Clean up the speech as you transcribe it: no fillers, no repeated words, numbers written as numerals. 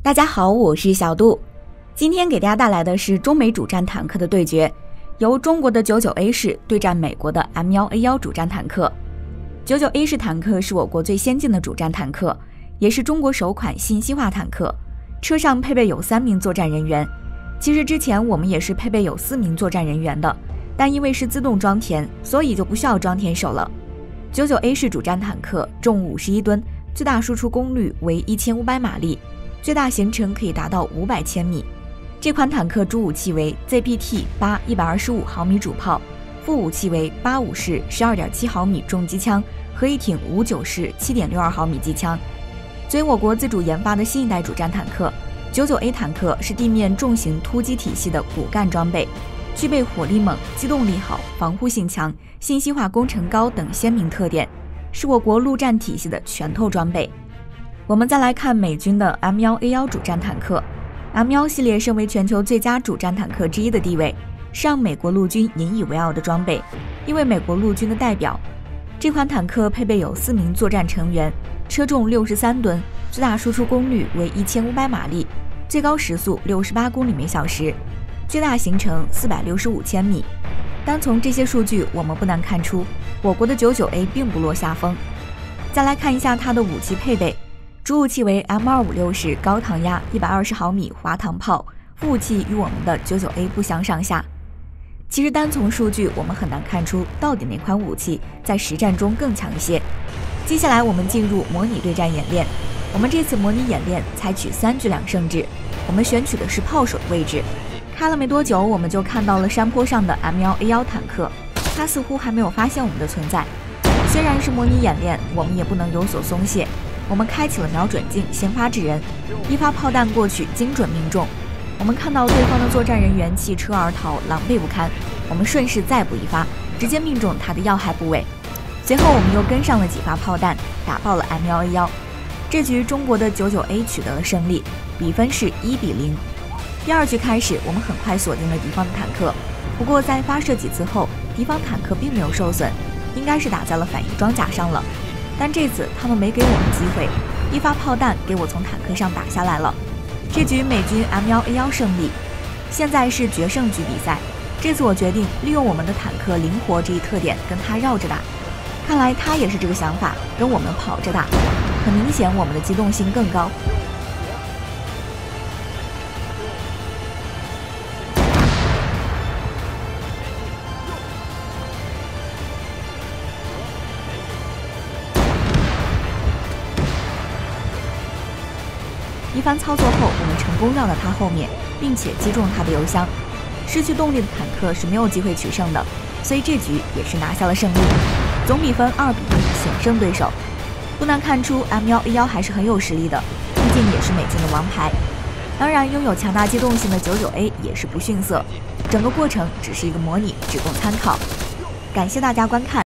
大家好，我是小杜，今天给大家带来的是中美主战坦克的对决，由中国的 99A 式对战美国的 M1A1 主战坦克。99A 式坦克是我国最先进的主战坦克，也是中国首款信息化坦克，车上配备有3名作战人员。其实之前我们也是配备有4名作战人员的，但因为是自动装填，所以就不需要装填手了。99A 式主战坦克重51吨，最大输出功率为1500马力，最大行程可以达到500千米。这款坦克主武器为 ZBT-8 125毫米主炮，副武器为85式 12.7毫米重机枪和一挺59式 7.62毫米机枪。作为我国自主研发的新一代主战坦克，99A 坦克是地面重型突击体系的骨干装备，具备火力猛、机动力好、防护性强、信息化工程高等鲜明特点，是我国陆战体系的全透装备。我们再来看美军的 M1A1 主战坦克。M1 系列身为全球最佳主战坦克之一的地位，是让美国陆军引以为傲的装备，因为美国陆军的代表。这款坦克配备有4名作战成员，车重63吨，最大输出功率为1500马力，最高时速68公里每小时，最大行程465千米。单从这些数据，我们不难看出，我国的 99A 并不落下风。再来看一下它的武器配备。主武器为 M256式高膛压120毫米滑膛炮，副武器与我们的 99A 不相上下。其实单从数据，我们很难看出到底哪款武器在实战中更强一些。接下来我们进入模拟对战演练。我们这次模拟演练采取3局2胜制，我们选取的是炮手的位置。开了没多久，我们就看到了山坡上的 M1A1 坦克，它似乎还没有发现我们的存在。虽然是模拟演练，我们也不能有所松懈。我们开启了瞄准镜，先发制人，一发炮弹过去，精准命中。我们看到对方的作战人员弃车而逃，狼狈不堪。我们顺势再补一发，直接命中他的要害部位。随后我们又跟上了几发炮弹，打爆了 M1A1。这局中国的 99A 取得了胜利，比分是1-0。第2局开始，我们很快锁定了敌方的坦克，不过在发射几次后，敌方坦克并没有受损，应该是打在了反应装甲上了。但这次他们没给我们机会，一发炮弹给我从坦克上打下来了。这局美军 M1A1 胜利。现在是决胜局比赛，这次我决定利用我们的坦克灵活这一特点跟他绕着打。看来他也是这个想法，跟我们跑着打。很明显我们的机动性更高。一番操作后，我们成功绕到他后面，并且击中他的油箱。失去动力的坦克是没有机会取胜的，所以这局也是拿下了胜利。总比分2-1，险胜对手。不难看出 M1A1 还是很有实力的，毕竟也是美军的王牌。当然，拥有强大机动性的 99A 也是不逊色。整个过程只是一个模拟，只供参考。感谢大家观看。